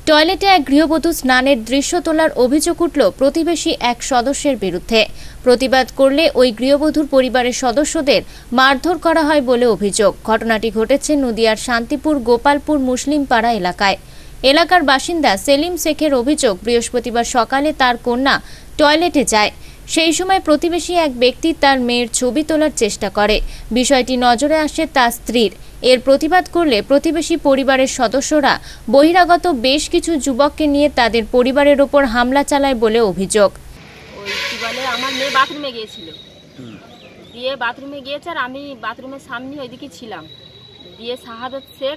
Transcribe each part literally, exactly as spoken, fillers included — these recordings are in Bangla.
টয়লেটে এক গৃহবধূ স্নানের দৃশ্য তোলার অভিযোগ উঠল প্রতিবেশী এক সদস্যের বিরুদ্ধে। প্রতিবাদ করলে ওই গৃহবধূর পরিবারের সদস্যদের মারধর করা হয় বলে অভিযোগ। ঘটনাটি ঘটেছে নদিয়ার শান্তিপুর গোপালপুর মুসলিম পাড়া এলাকায়। এলাকার বাসিন্দা সেলিম শেখের অভিযোগ, বৃহস্পতিবার সকালে তার কন্যা টয়লেটে যায়। সেই সময় প্রতিবেশী এক ব্যক্তি তার মেয়ের ছবি তোলার চেষ্টা করে। বিষয়টি নজরে আসে তার স্ত্রীর। এর প্রতিবাদ করলে প্রতিবেশী পরিবারের সদস্যরা বহিরাগত বেশ কিছু যুবককে নিয়ে তাদের পরিবারের ওপর হামলা চালায় বলে অভিযোগ। ওই কি বলে, আমার মেয়ে বাথরুমে গিয়েছিল, দিয়ে বাথরুমে গিয়েছে আর আমি বাথরুমের সামনে ওইদিকে ছিলাম। দিয়ে শাহাদত শেখ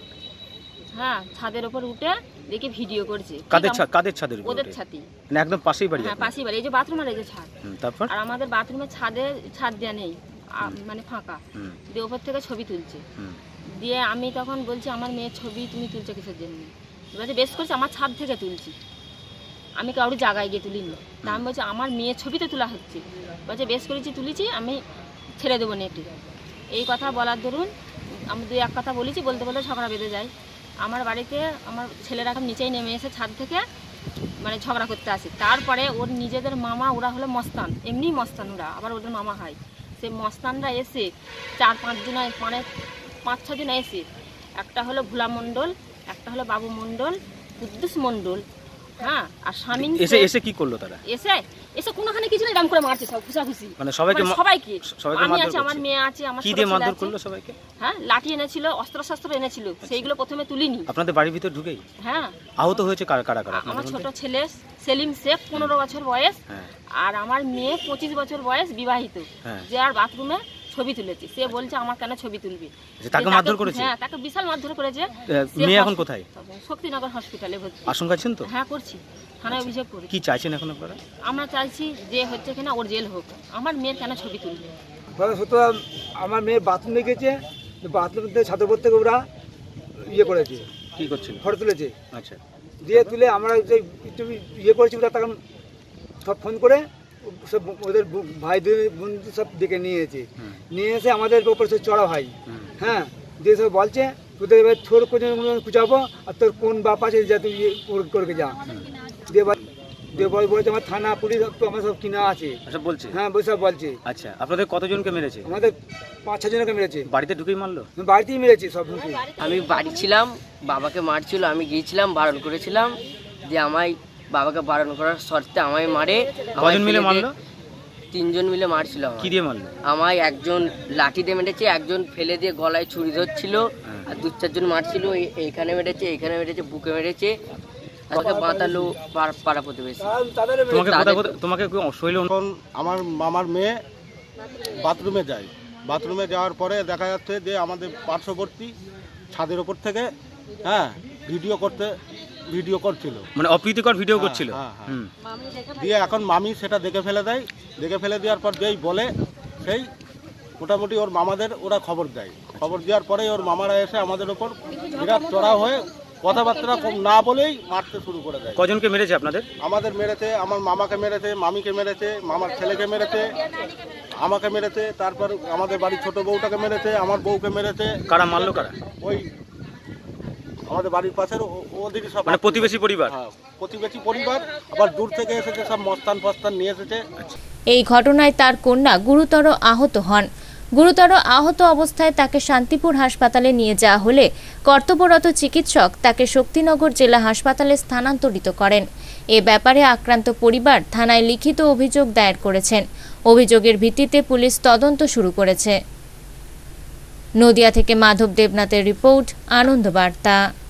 হ্যাঁ ছাদের ওপর উঠে দেখে ভিডিও করছে। কাদের ছাদ? কাদের ছাদের উপর? ওদের ছাতি, না একদম পাশেই বাড়ি? হ্যাঁ পাশেই বাড়ি। এই যে বাথরুম আর এই যে ছাদ। তারপর আর আমাদের বাথরুমের ছাদে ছাদ দেয়া নেই, মানে ফাঁকা। দিয়ে ওপর থেকে ছবি তুলছে। দিয়ে আমি তখন বলছি, আমার মেয়ের ছবি তুমি তুলছো কিসের জন্য? বলছে বেশ করছে, আমার ছাদ থেকে তুলছি, আমি কারোর জায়গায় গিয়ে তুলিনি। তা আমি বলছি আমার মেয়ের ছবি তো তোলা হচ্ছে। বলছে বেশ করেছি, তুলেছি, আমি ছেড়ে দেবো নেটে। এই কথা বলার দরুন আমি দুই এক কথা বলেছি, বলতে বলতে ঝগড়া বেঁধে যায়। আমার বাড়িতে আমার ছেলেরা এখন নিচেই নেমে এসে ছাদ থেকে মানে ঝগড়া করতে আসে। তারপরে ওর নিজেদের মামা, ওরা হলো মস্তান, এমনি মস্তান ওরা, আবার ওদের মামা হয়। সেই মস্তানরা এসে চার পাঁচজন, মানে পাঁচ ছজন এসে, একটা হলো ভোলা মণ্ডল, একটা হলো বাবু মণ্ডল, কুদ্দুস মণ্ডল, হ্যাঁ, আর স্বামী এসে এসে কি করলো তারা? এসে এসে কোনোখানে কিছু না, এরকম করে মারছে সব খুশাখুশি, মানে সবাইকে সবাইকে সবাইকে আমি আছি, আমার মেয়ে আছে, আমার কি দিয়ে মারধর করলো সবাইকে? হ্যাঁ, লাঠি এনেছিল, অস্ত্র শস্ত্র এনেছিল, সেইগুলো প্রথমে তুলিনি। আপনাদের বাড়ির ভিতর ঢুকেই? হ্যাঁ। আহত হয়েছে কারা কারা কারা? আমার ছোট ছেলে সেলিম শেখ, পনেরো বছর বয়স, আর আমার মেয়ে পঁচিশ বছর বয়স, বিবাহিত, যে আর বাথরুমে ছবি তুলেছে। সে বলছে আমার কেন ছবি তুলবি? তাকে মারধর করেছে? হ্যাঁ, তাকে বিশাল মারধর করেছে। মেয়ে এখন কোথায়? শক্তিনগর হসপিটালে ভর্তি। আশঙ্কা আছেন তো? হ্যাঁ, করছি, থানায় অভিযোগ করি। কি চাইছেন এখন আপনারা? আমরা চাইছি যে হচ্ছে কিনা ওর জেল হোক, আমার মেয়ের কেন ছবি তুলবে? সুতরাং আমার মেয়ে বাথরুমে গেছে, বাথরুম থেকে ছাদের উপর থেকে ওরা ইয়ে করেছে। কি করছিল? ফটো তুলেছে। আচ্ছা। দিয়ে তুলে আমরা যে ইয়ে করেছি, ওরা তখন সব ফোন করে সব ওদের ভাই বন্ধু সব ডেকে নিয়েছে। নিয়ে এসে আমাদের ওপর সব চড়া ভাই, হ্যাঁ, দিয়ে সব বলছে তোদের এবার ছোট করে খুঁজাবো, আর তোর কোন বাপ আছে যা তুই ইয়ে করে যা। দিয়ে দিয়ে বলছে আমার থানা পুলিশ আমার সব কিনা আছে বলছে। হ্যাঁ, সব বলছে। আচ্ছা, আপনাদের কতজনকে মেরেছে? আমাদের পাঁচ ছ জনকে মেরেছে। বাড়িতে ঢুকেই মারলো? বাড়িতেই মেরেছে সব ঢুকে। আমি বাড়ি ছিলাম, বাবাকে মারছিল, আমি গিয়েছিলাম, বারণ করেছিলাম, যে আমায় বাবাকে বারণ করার শর্তে আমায় মারে। কজন মিলে মারলো? তিনজন মিলে মারছিল। কি দিয়ে মারলো? আমায় একজন লাঠি দিয়ে মেরেছে, একজন ফেলে দিয়ে গলায় ছুরি ধরছিল, আর দু চারজন মারছিল। এইখানে মেরেছে, এইখানে মেরেছে, বুকে মেরেছে, আমাকে বাঁধালো পাড়া প্রতিবেশী। তোমাকে আমার মামার মেয়ে বাথরুমে যায়, বাথরুমে যাওয়ার পরে দেখা যাচ্ছে যে আমাদের পার্শ্ববর্তী ছাদের ওপর থেকে হ্যাঁ ভিডিও করতে ভিডিও করছিল, মানে অপ্রীতিকর ভিডিও করছিল। দিয়ে এখন মামি সেটা দেখে ফেলে দেয়। দেখে ফেলে দেওয়ার পর যেই বলে সেই মোটামুটি ওর মামাদের ওরা খবর দেয়। খবর দেওয়ার পরে ওর মামারা এসে আমাদের ওপর বিরাট চড়া হয়ে কথাবার্তা কম না বলেই মারতে শুরু করে দেয়। কজনকে মেরেছে আপনাদের? আমাদের মেরেছে, আমার মামাকে মেরেছে, মামিকে মেরেছে, মামার ছেলেকে মেরেছে, আমাকে মেরেছে, তারপর আমাদের বাড়ির ছোট বউটাকে মেরেছে, আমার বউকে মেরেছে। কারা মারলো? কারা? ওই আমাদের বাড়ির পাশের ওদিকে সব, মানে প্রতিবেশী পরিবার। হ্যাঁ, প্রতিবেশী পরিবার, আবার দূর থেকে এসেছে সব মস্তান ফস্তান নিয়ে এসেছে। এই ঘটনায় তার কন্যা গুরুতর আহত হন। গুরুতর আহত অবস্থায় তাকে শান্তিপুর হাসপাতালে নিয়ে যাওয়া হলে কর্তব্যরত চিকিৎসক তাকে শক্তিনগর জেলা হাসপাতালে স্থানান্তরিত করেন। এ ব্যাপারে আক্রান্ত পরিবার থানায় লিখিত অভিযোগ দায়ের করেছেন। অভিযোগের ভিত্তিতে পুলিশ তদন্ত শুরু করেছে। নদিয়া থেকে মাধব দেবনাথের রিপোর্ট, আনন্দ বার্তা।